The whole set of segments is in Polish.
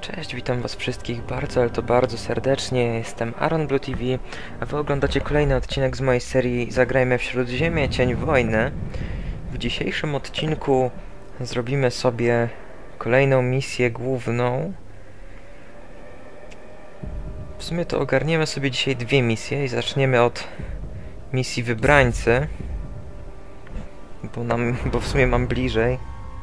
Cześć, witam was wszystkich bardzo, ale to bardzo serdecznie. Jestem Aaron Blue TV, a wy oglądacie kolejny odcinek z mojej serii Zagrajmy w Śródziemie, Cień Wojny. W dzisiejszym odcinku zrobimy sobie kolejną misję główną. W sumie to ogarniemy sobie dzisiaj dwie misje i zaczniemy od misji Wybrańcy, bo w sumie mam bliżej.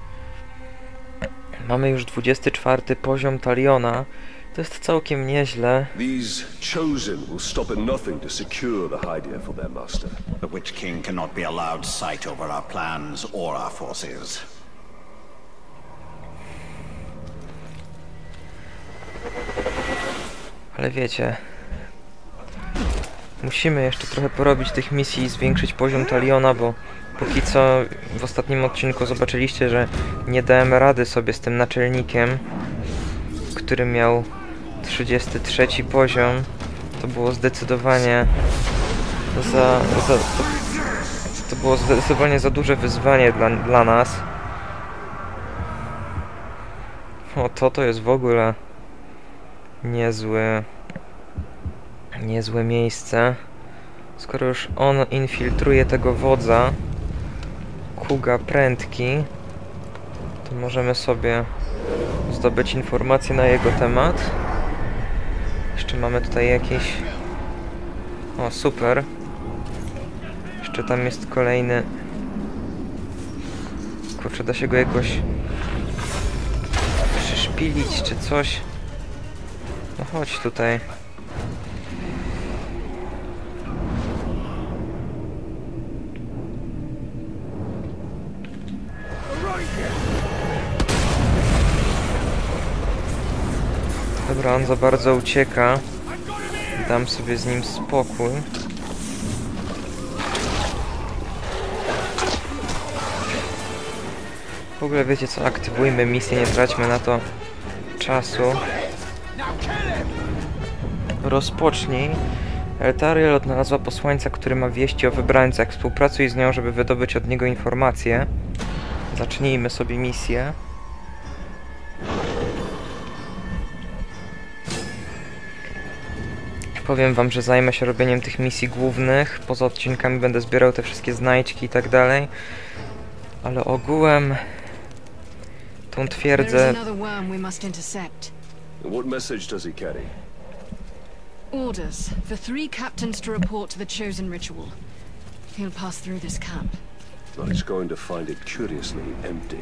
Mamy już 24 poziom Taliona. To jest całkiem nieźle. These chosen will stop at nothing to secure the Hydia for their master. The Witch King cannot be allowed sight over our plans or our forces. Ale wiecie, musimy jeszcze trochę porobić tych misji i zwiększyć poziom Taliona, bo póki co w ostatnim odcinku zobaczyliście, że nie dałem rady sobie z tym naczelnikiem, który miał 33 poziom. To było zdecydowanie to było zdecydowanie za duże wyzwanie dla nas. O, to jest w ogóle niezłe miejsce. Skoro już on infiltruje tego wodza, Kuga Prędki, to możemy sobie zdobyć informacje na jego temat. Jeszcze mamy tutaj jakieś... O, super. Jeszcze tam jest kolejny... Kurczę, da się go jakoś przyszpilić czy coś. No chodź tutaj. Dobra, on za bardzo ucieka. Dam sobie z nim spokój. W ogóle wiecie co, aktywujmy misję, nie traćmy na to czasu. Rozpocznij. Eltariel odnalazła posłańca, który ma wieści o wybrańcach. Współpracuj z nią, żeby wydobyć od niego informacje. Zacznijmy sobie misję. Powiem wam, że zajmę się robieniem tych misji głównych. Poza odcinkami będę zbierał te wszystkie znajdźki i tak dalej. Ale ogółem tą twierdzę... What message does he carry? Orders for 3 captains to report to the chosen ritual. He'll pass through this camp. But he's going to find it curiously empty.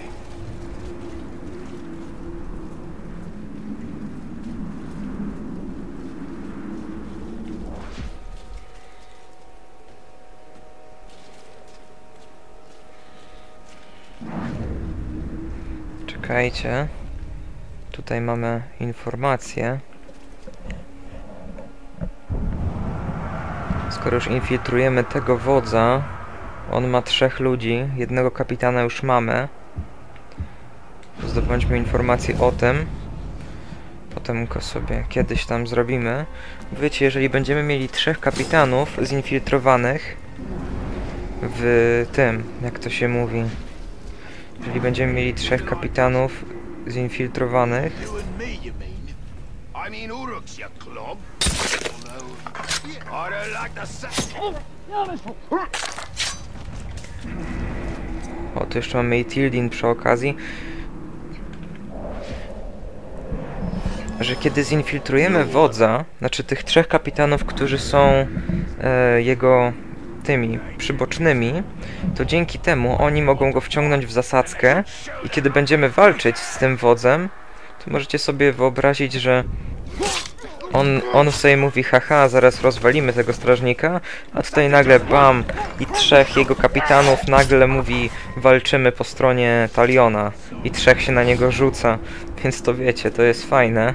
Czekajcie. Tutaj mamy informację. Skoro już infiltrujemy tego wodza, on ma 3 ludzi, jednego kapitana już mamy. Zdobądźmy informację o tym. Potem go sobie kiedyś tam zrobimy. Wiecie, jeżeli będziemy mieli 3 kapitanów zinfiltrowanych w tym, jak to się mówi, jeżeli będziemy mieli 3 kapitanów zinfiltrowanych, o, tu jeszcze mamy Tildin przy okazji, że kiedy zinfiltrujemy wodza, znaczy tych 3 kapitanów, którzy są jego tymi przybocznymi, to dzięki temu oni mogą go wciągnąć w zasadzkę i kiedy będziemy walczyć z tym wodzem, to możecie sobie wyobrazić, że on sobie mówi haha, zaraz rozwalimy tego strażnika, a tutaj nagle bam i 3 jego kapitanów nagle mówi walczymy po stronie Taliona i 3 się na niego rzuca, więc to wiecie, to jest fajne.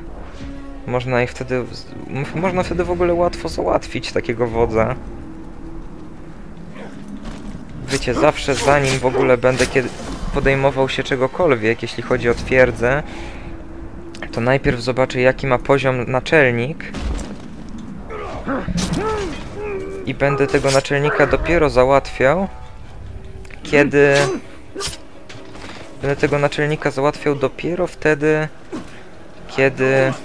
Można wtedy w ogóle łatwo załatwić takiego wodza. Wiecie, zawsze zanim w ogóle będę podejmował się czegokolwiek, jeśli chodzi o twierdzę, to najpierw zobaczę, jaki ma poziom naczelnik i będę tego naczelnika dopiero załatwiał, kiedy... Będę tego naczelnika załatwiał dopiero wtedy, kiedy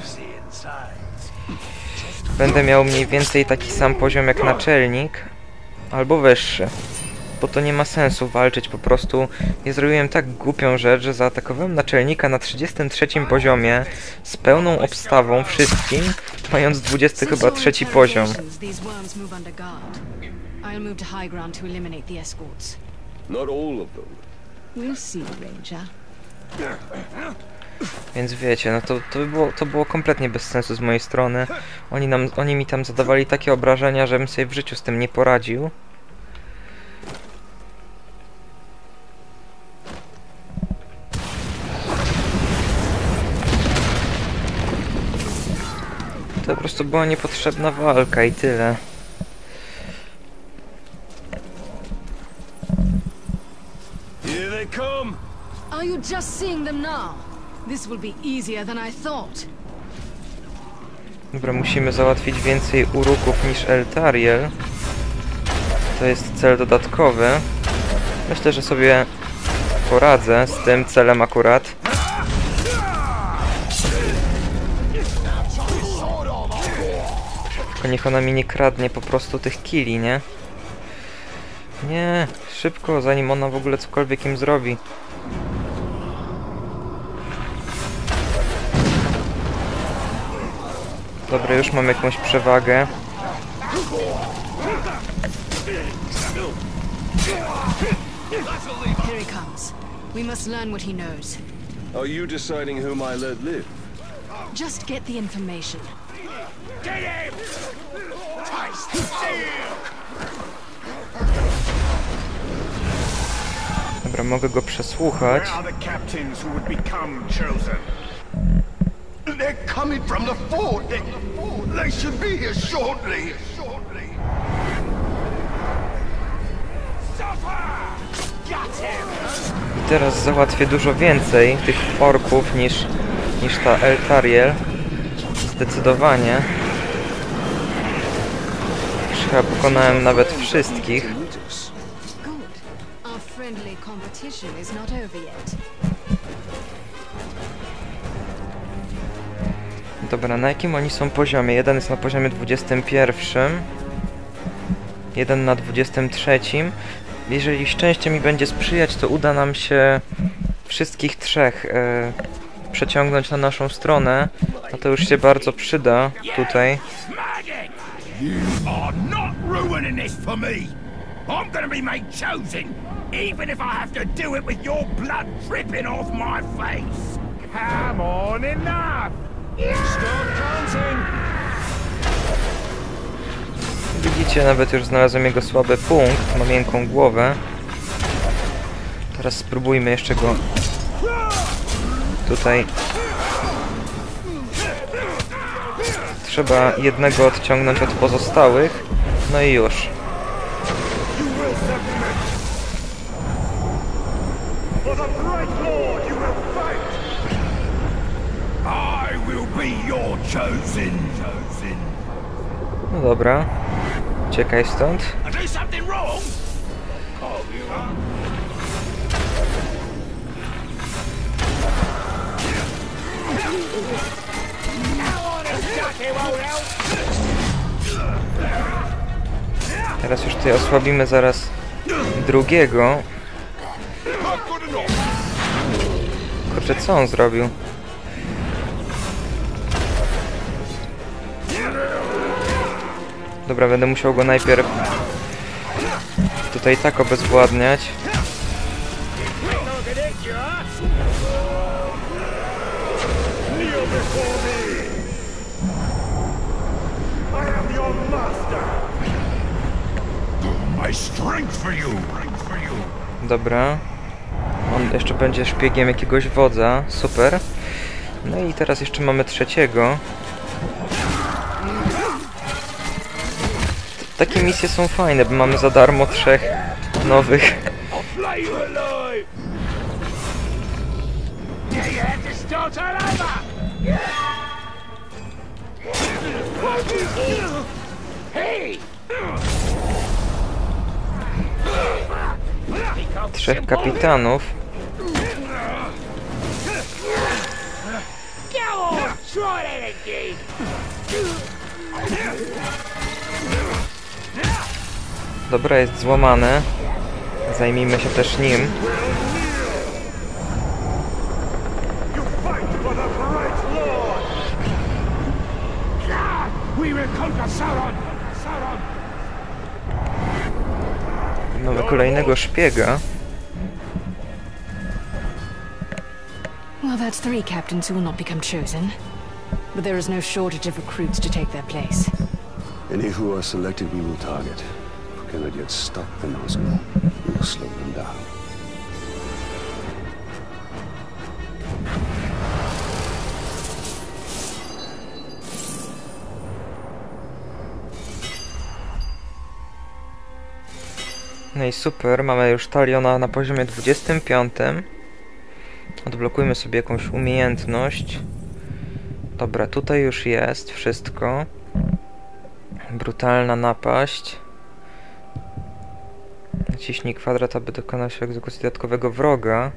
będę miał mniej więcej taki sam poziom jak naczelnik, albo wyższy. Bo to nie ma sensu walczyć, po prostu ja zrobiłem tak głupią rzecz, że zaatakowałem naczelnika na 33 poziomie z pełną obstawą wszystkim, mając 23 poziom. Not all of them. We'll see, Ranger. Więc wiecie, no to było kompletnie bez sensu z mojej strony. Oni mi tam zadawali takie obrażenia, żebym sobie w życiu z tym nie poradził. To po prostu była niepotrzebna walka i tyle. Here they come. Are you just seeing them now? This will be easier than I thought. Dobra, musimy załatwić więcej uruków niż Eltariel. To jest cel dodatkowy. Myślę, że sobie poradzę z tym celem akurat. Tylko niech ona mi nie kradnie po prostu tych killi, nie? Nie, szybko, zanim ona w ogóle cokolwiek im zrobi. Dobra, już mam jakąś przewagę. Here he comes. We must learn what he knows. Are you deciding who my lad live? Just get the information. Dobra, mogę go przesłuchać. Where are the captains who would become chosen? They're coming from the fort. They should be here shortly. I teraz załatwię dużo więcej tych orków niż ta Eltariel. Zdecydowanie. Już chyba pokonałem nawet wszystkich. Good. Our friendly competition is not over yet. Dobra, na jakim oni są poziomie? Jeden jest na poziomie 21. Jeden na 23. Jeżeli szczęście mi będzie sprzyjać, to uda nam się wszystkich trzech przeciągnąć na naszą stronę. No to już się bardzo przyda tutaj. You are not ruining this for me. I'm gonna be made chosen, even if I have to do it with your blood dripping off my face. Come on, enough! Stop counting! Widzicie, nawet już znalazłem jego słaby punkt. Ma miękką głowę. Teraz spróbujmy jeszcze go tutaj. Trzeba jednego odciągnąć od pozostałych. No i już. For the great lord you will fight! I will be your chosen. No dobra. Uciekaj stąd. I do something wrong? Teraz już tutaj osłabimy zaraz drugiego. Kurczę, co on zrobił? Dobra, będę musiał go najpierw tutaj tak obezwładniać. Dobra. On jeszcze będzie szpiegiem jakiegoś wodza. Super. No i teraz jeszcze mamy trzeciego. Takie misje są fajne, bo mamy za darmo trzech nowych. Trzech kapitanów. Dobra, jest złamane. Zajmijmy się też nim. Mamy kolejnego szpiega. Well, that's 3 captains who will not become chosen. But there is no shortage of recruits to take their place. Any who are selected we will target. We cannot yet stop the Nazgul. We will slow them down. No i super, mamy już Taliona na poziomie 25. Odblokujmy sobie jakąś umiejętność. Dobra, tutaj już jest wszystko. Brutalna napaść. Naciśnij kwadrat, aby dokonać egzekucji dodatkowego wroga.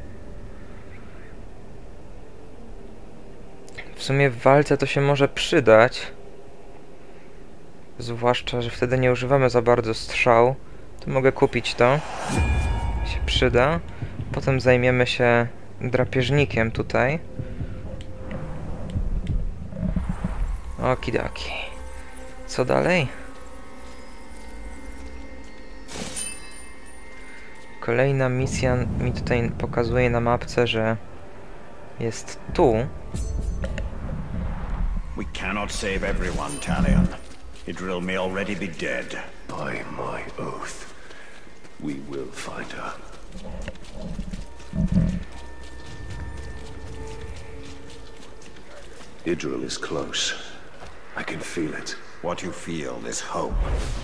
W sumie w walce to się może przydać. Zwłaszcza, że wtedy nie używamy za bardzo strzał. To mogę kupić to. Się przyda. Potem zajmiemy się drapieżnikiem tutaj. Okidaki. Co dalej? Kolejna misja mi tutaj pokazuje na mapce, że jest tu. We cannot save everyone, Talion. Idril may already be dead. By my oath, we will find her. Idril is close. I can feel it. What you feel is hope.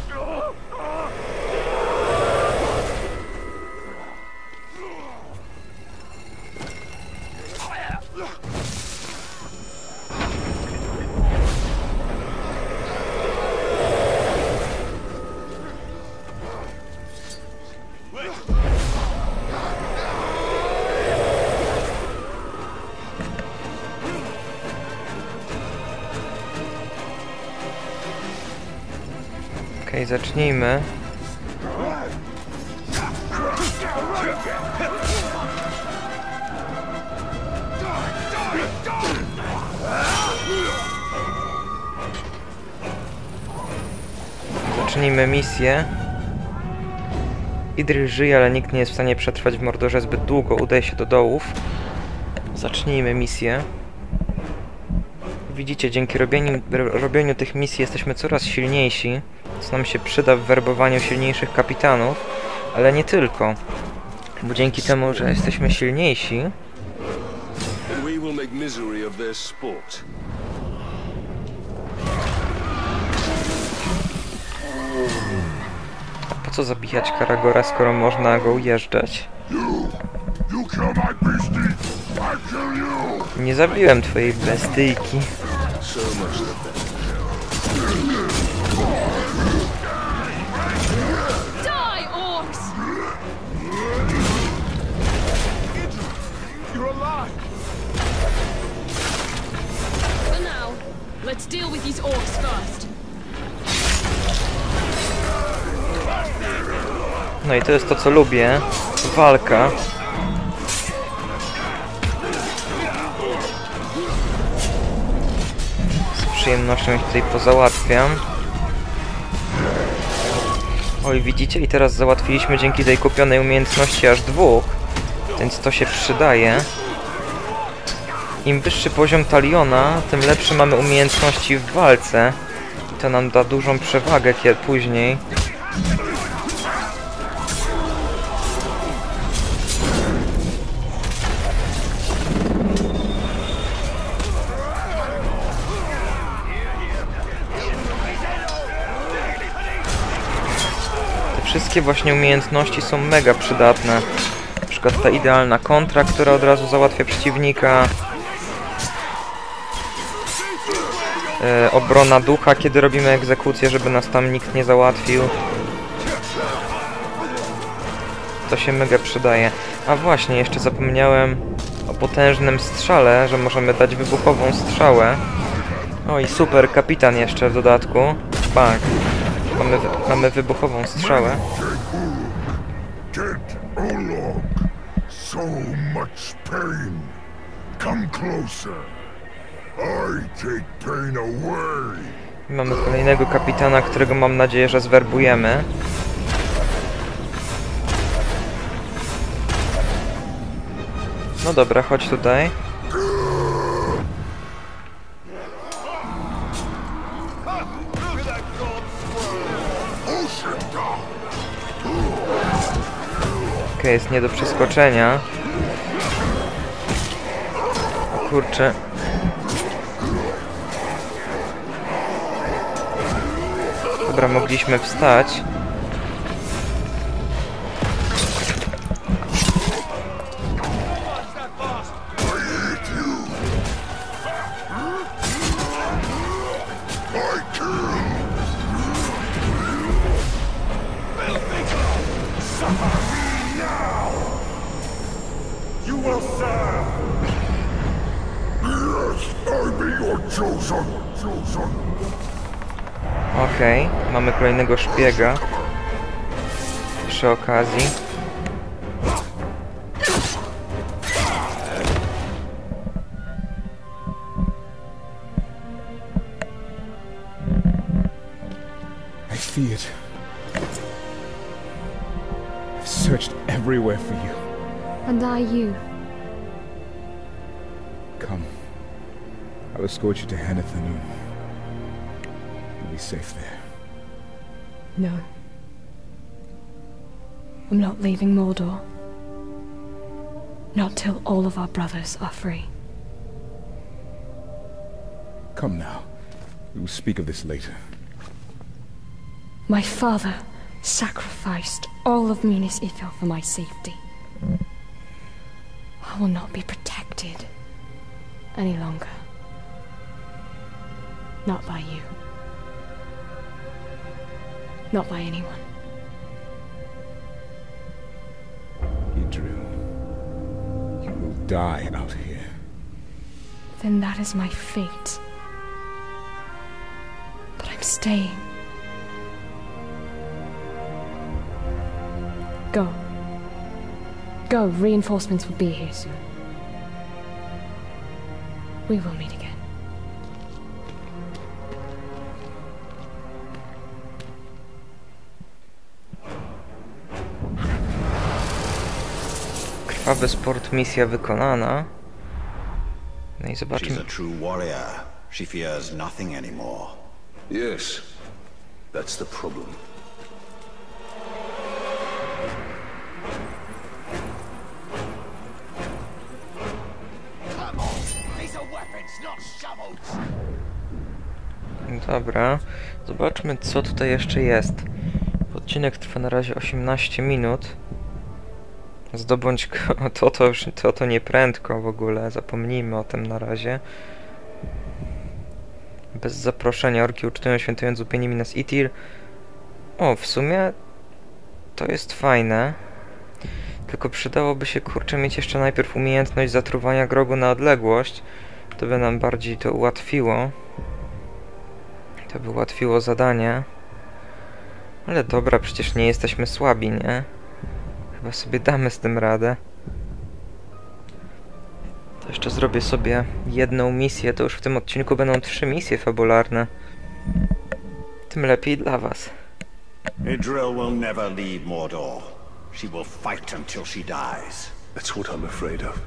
Okej, zacznijmy. Zacznijmy misję. Idril żyje, ale nikt nie jest w stanie przetrwać w Mordorze zbyt długo. Udaj się do dołów. Zacznijmy misję. Widzicie, dzięki robieniu tych misji jesteśmy coraz silniejsi, co nam się przyda w werbowaniu silniejszych kapitanów, ale nie tylko. Bo dzięki temu, że jesteśmy silniejsi, We will make misery of their sport. po co zabijać Karagora, skoro można go ujeżdżać? You kill my beastie, I kill you! Nie zabiłem twojej bestyjki. So much the better. Die, orcs! You're alive! For now, let's deal with these orcs first. No i to jest to, co lubię. Walka. Z przyjemnością ich tutaj pozałatwiam. Oj, widzicie? I teraz załatwiliśmy dzięki tej kupionej umiejętności aż 2. Więc to się przydaje. Im wyższy poziom Taliona, tym lepsze mamy umiejętności w walce. I to nam da dużą przewagę później. Wszystkie właśnie umiejętności są mega przydatne. Na przykład ta idealna kontra, która od razu załatwia przeciwnika. Obrona ducha, kiedy robimy egzekucję, żeby nas tam nikt nie załatwił. To się mega przydaje. A właśnie, jeszcze zapomniałem o potężnym strzale, że możemy dać wybuchową strzałę. O i super, kapitan jeszcze w dodatku. Bang. Mamy wybuchową strzałę. Get Olog. So much pain. Come closer. I take pain away. Mamy kolejnego kapitana, którego mam nadzieję, że zwerbujemy. No dobra, chodź tutaj. Okej, jest nie do przeskoczenia. O kurczę. Dobra, mogliśmy wstać. You will serve. Yes, I be your chosen. Okej, mamy kolejnego szpiega. Przy okazji. I see it. I've searched everywhere for you. And you. Come. I'll escort you to Hanathanun. You'll be safe there. No. I'm not leaving Mordor. Not till all of our brothers are free. Come now. We will speak of this later. My father sacrificed all of Minas Ithil for my safety. I will not be protected any longer. Not by you. Not by anyone. Idril, you will die out here. Then that is my fate. But I'm staying. Go. Go, reinforcements will be here soon. We will meet again. Krwawy sport, misja wykonana. No i zobaczmy. She's a true warrior. She fears nothing anymore. Yes, that's the problem. Dobra, zobaczmy co tutaj jeszcze jest. Odcinek trwa na razie 18 minut. Zdobądź to nie prędko w ogóle, zapomnijmy o tym na razie. Bez zaproszenia orki ucztują świętując zupełnie Minas Ithil. O, w sumie to jest fajne. Tylko przydałoby się, kurczę, mieć jeszcze najpierw umiejętność zatruwania grogu na odległość. To by nam bardziej to ułatwiło. To by ułatwiło zadanie. Ale dobra, przecież nie jesteśmy słabi, nie? Chyba sobie damy z tym radę. To jeszcze zrobię sobie jedną misję. To już w tym odcinku będą 3 misje fabularne. Tym lepiej dla was. Idril will never leave Mordor. She will fight until she dies. That's what I'm afraid of.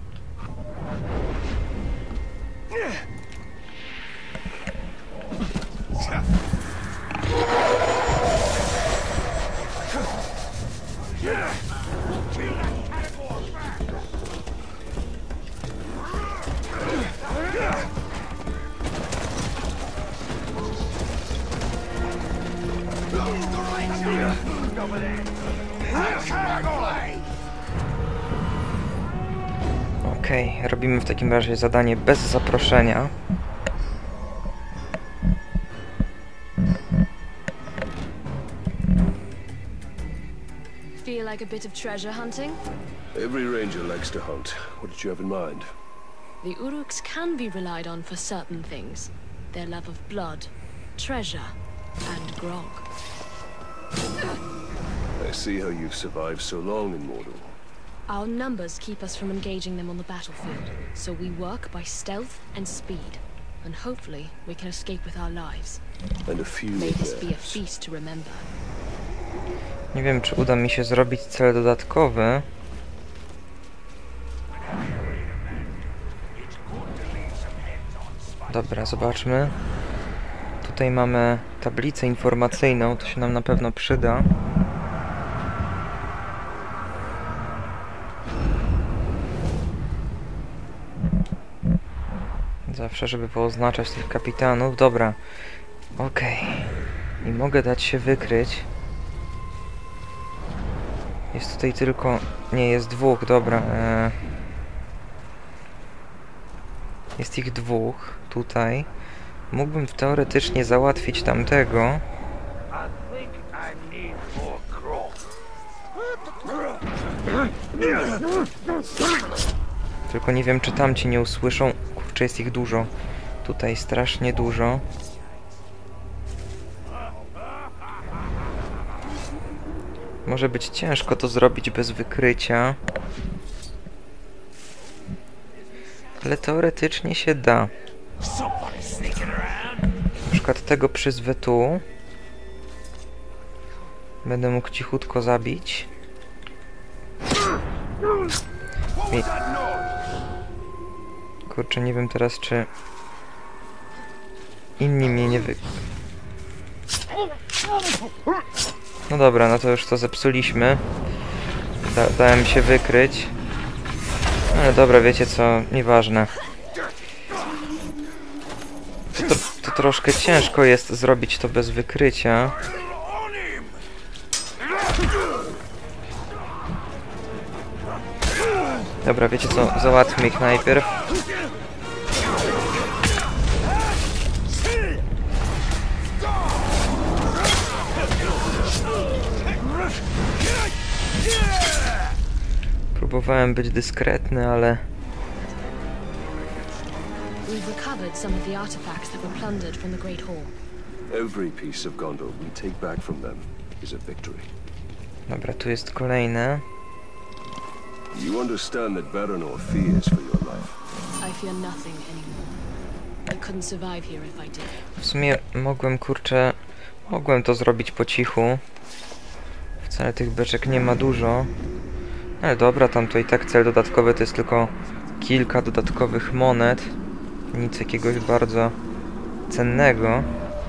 Okej, robimy w takim razie zadanie bez zaproszenia. Feel like a bit of treasure hunting? Every ranger likes to hunt. What did you have in mind? The Uruks can be relied on for certain things. Their love of blood, treasure, and grog. I see how you've survived so long in Mordor. Our numbers keep us from engaging them on the battlefield, so we work by stealth and speed. And hopefully we can escape with our lives. And a few May this be a deaths. feast to remember. Nie wiem, czy uda mi się zrobić cel dodatkowy. Dobra, zobaczmy. Tutaj mamy tablicę informacyjną, to się nam na pewno przyda. Zawsze, żeby pooznaczać tych kapitanów. Dobra. Okej. Nie mogę dać się wykryć. Jest tutaj tylko... Nie, jest dwóch, dobra. Jest ich dwóch tutaj. Mógłbym teoretycznie załatwić tamtego. Tylko nie wiem, czy tamci nie usłyszą. Kurczę, jest ich dużo. Tutaj strasznie dużo. Może być ciężko to zrobić bez wykrycia. Ale teoretycznie się da. Na przykład tego przyzwę tu. Będę mógł cichutko zabić. Kurczę, nie wiem teraz, czy inni mnie nie No dobra, no to już to zepsuliśmy. Dałem się wykryć. Ale dobra, wiecie co, nieważne. To troszkę ciężko jest zrobić to bez wykrycia. Dobra, wiecie co, załatwmy ich najpierw. Próbowałem być dyskretny, ale... We've recovered some of the artifacts that were plundered from the Great Hall. Every piece of Gondor we take back from them is a victory. Dobra, tu jest kolejne. You understand that Baranor fears for your life. I fear nothing anymore. I couldn't survive here if I did. W sumie mogłem, kurczę... Mogłem to zrobić po cichu. Wcale tych beczek nie ma dużo. Ale dobra, tam to i tak cel dodatkowy to jest tylko kilka dodatkowych monet. Nic jakiegoś bardzo cennego.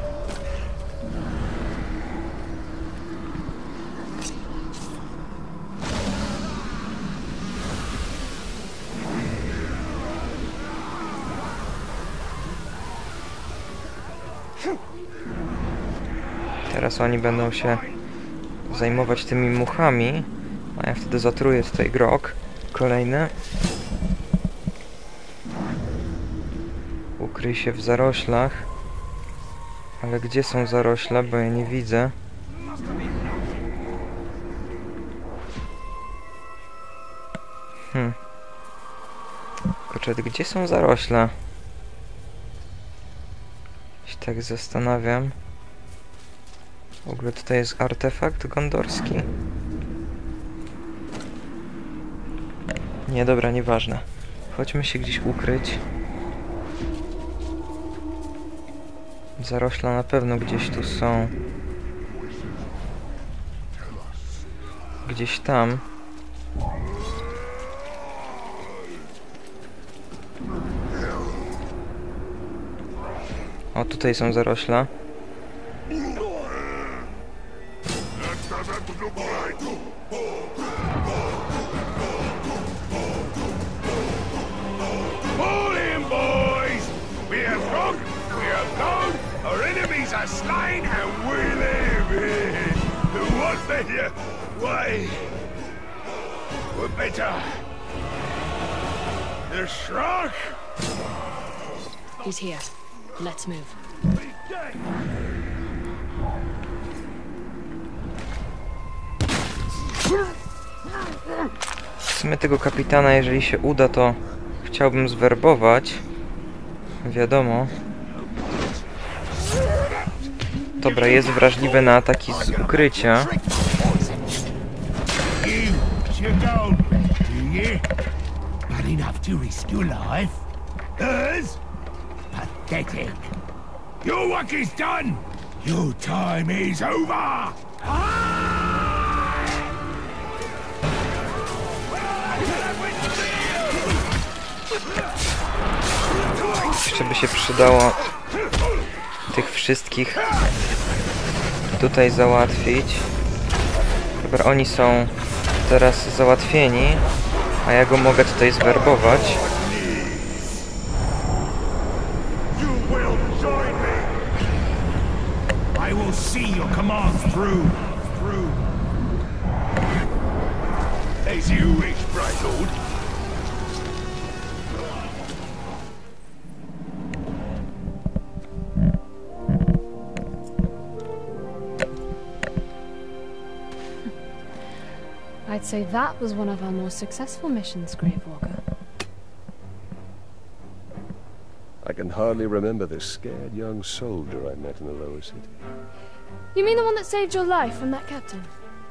Teraz oni będą się zajmować tymi muchami, a ja wtedy zatruję tutaj grog. Kolejny. Ukryj się w zaroślach. Ale gdzie są zarośla, bo ja nie widzę. Kurczę, gdzie są zarośla? Się tak zastanawiam. W ogóle tutaj jest artefakt gondorski. Nie, dobra, nieważne. Chodźmy się gdzieś ukryć. Zarośla na pewno gdzieś tu są. Gdzieś tam. O, tutaj są zarośla. Are slain and we live. What better? Why? What better? The Shrach? He's here. Let's move. W sumie tego kapitana, jeżeli się uda, to chciałbym zwerbować. Wiadomo. Dobra, jest wrażliwy na ataki z ukrycia. Your work is done! Your time is over! Jeszcze by się przydało tych wszystkich tutaj załatwić. Dobra, oni są teraz załatwieni, a ja go mogę tutaj zwerbować. I will see your commands through. As you wish, Bright Lord. I'd say that was one of our more successful missions, Gravewalker. I can hardly remember the scared young soldier I met in the lower city. You mean the one that saved your life from that captain?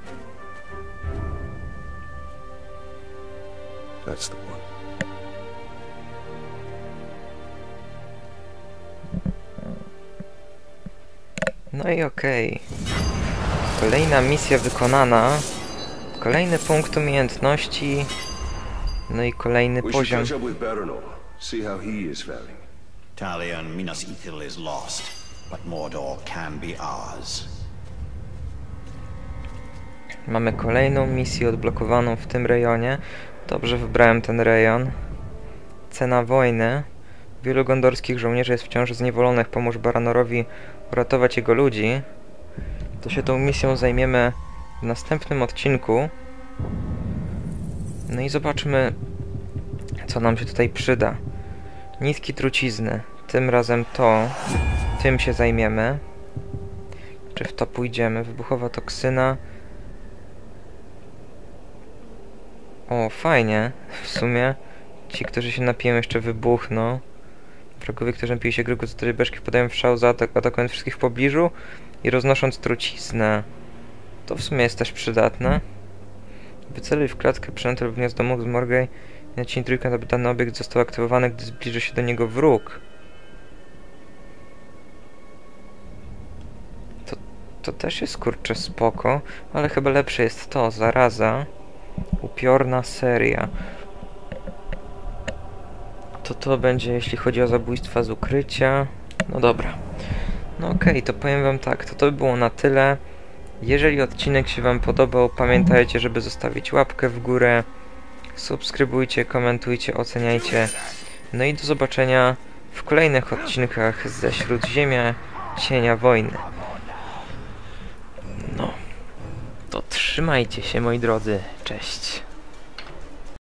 That's the one. No i okej. Kolejna misja wykonana. Kolejny punkt umiejętności. No i kolejny poziom. Talion Minas Ithil is lost, but Mordor can be ours. Mamy kolejną misję odblokowaną w tym rejonie. Dobrze wybrałem ten rejon. Cena wojny. Wielu gondorskich żołnierzy jest wciąż zniewolonych. Pomóż Baranorowi uratować jego ludzi. To się tą misją zajmiemy w następnym odcinku. No i zobaczmy, co nam się tutaj przyda. Nitki trucizny. Tym razem tym się zajmiemy. Czy w to pójdziemy? Wybuchowa toksyna. O, fajnie. W sumie ci, którzy się napiją, jeszcze wybuchną. Wrogowie, którzy napiją się gry, co beczki podają w szał, atakując wszystkich w pobliżu i roznosząc truciznę. To w sumie jest też przydatne. Wyceluj w klatkę przynętę lub gniazdo mógł z Morgej. Naciśnij trójkąt, aby dany obiekt został aktywowany, gdy zbliży się do niego wróg. To też jest, kurczę, spoko, ale chyba lepsze jest to, zaraza. Upiorna seria. To będzie, jeśli chodzi o zabójstwa z ukrycia. No dobra. No okej, to powiem wam tak, to by było na tyle. Jeżeli odcinek się wam podobał, pamiętajcie, żeby zostawić łapkę w górę. Subskrybujcie, komentujcie, oceniajcie. No i do zobaczenia w kolejnych odcinkach ze Śródziemia, Cienia Wojny. No, to trzymajcie się, moi drodzy. Cześć.